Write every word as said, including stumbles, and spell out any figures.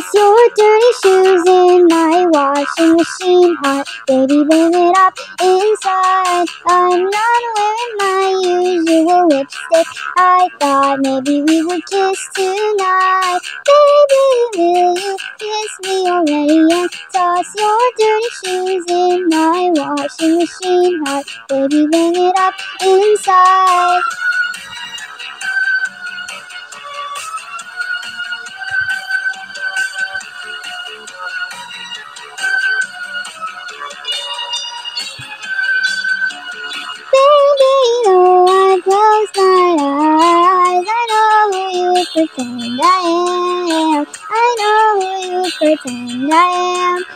Toss your dirty shoes in my washing machine hot. Baby, bring it up inside. I'm not wearing my usual lipstick. I thought maybe we would kiss tonight. Baby, will you kiss me already? And toss your dirty shoes in my washing machine hot. Baby, bring it up inside. Baby, though I close my eyes, I know who you pretend I am. I know who you pretend I am.